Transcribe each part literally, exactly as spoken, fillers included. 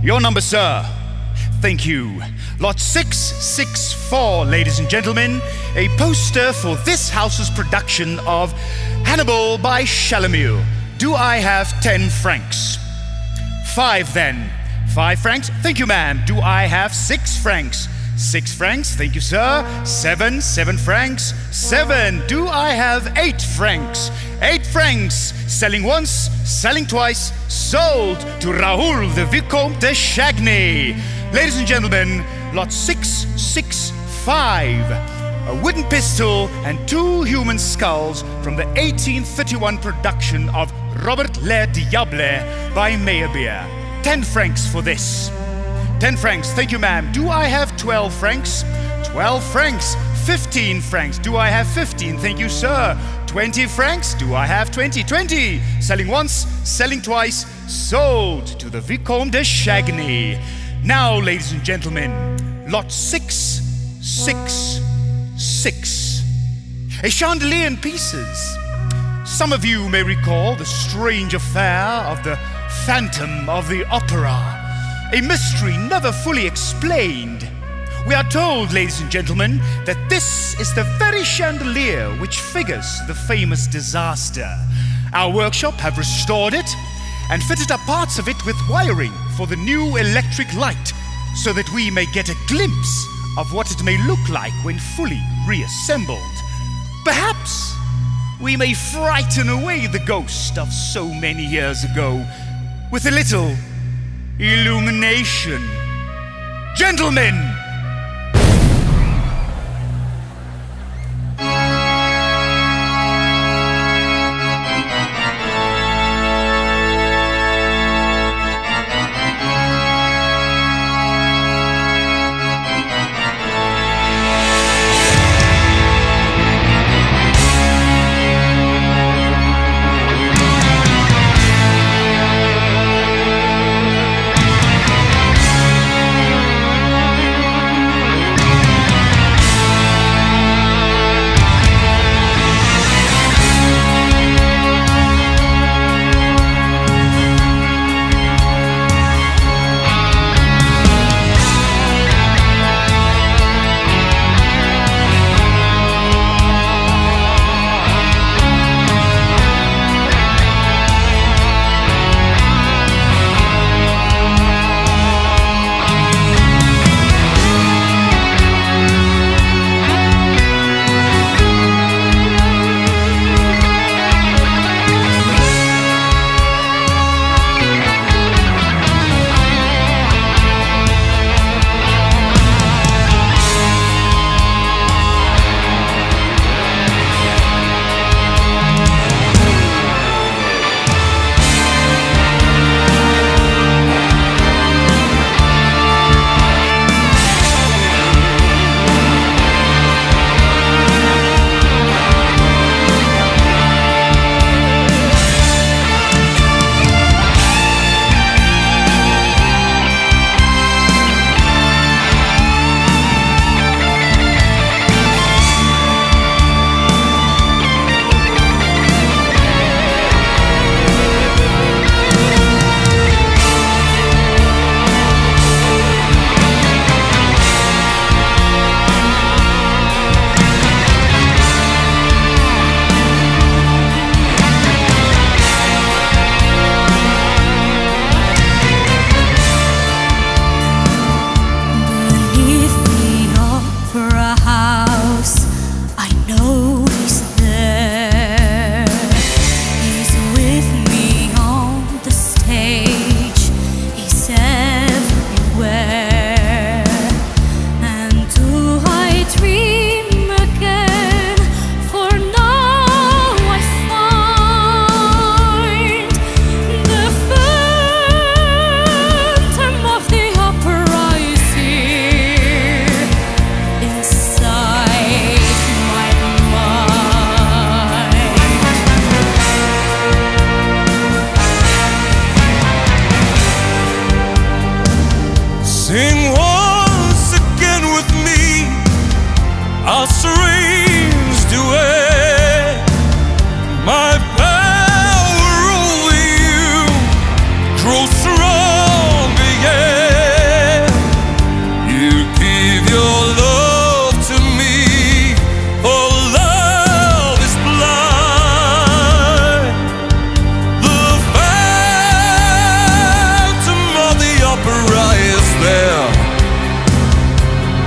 Your number, sir. Thank you. Lot six six four, ladies and gentlemen. A poster for this house's production of Hannibal by Chalamet. Do I have ten francs? Five, then. Five francs? Thank you, ma'am. Do I have six francs? Six francs? Thank you, sir. Seven? Seven francs? Seven. Do I have eight francs? Eight francs. Selling once, selling twice, sold to Raoul the Vicomte de Chagny. Ladies and gentlemen, lot six six five. A wooden pistol and two human skulls from the eighteen thirty-one production of Robert Le Diable by Meyerbeer. Ten francs for this. Ten francs, thank you, ma'am. Do I have twelve francs? Twelve francs. Fifteen francs. Do I have fifteen? Thank you, sir. Twenty francs. Do I have twenty? Twenty. Selling once, selling twice, sold to the Vicomte de Chagny. Now, ladies and gentlemen, lot six six six. A chandelier in pieces. Some of you may recall the strange affair of the Phantom of the Opera, a mystery never fully explained. We are told, ladies and gentlemen, that this is the very chandelier which figures the famous disaster. Our workshop have restored it and fitted up parts of it with wiring for the new electric light, so that we may get a glimpse of what it may look like when fully reassembled. Perhaps we may frighten away the ghost of so many years ago with a little illumination. Gentlemen!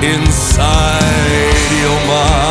inside your mind.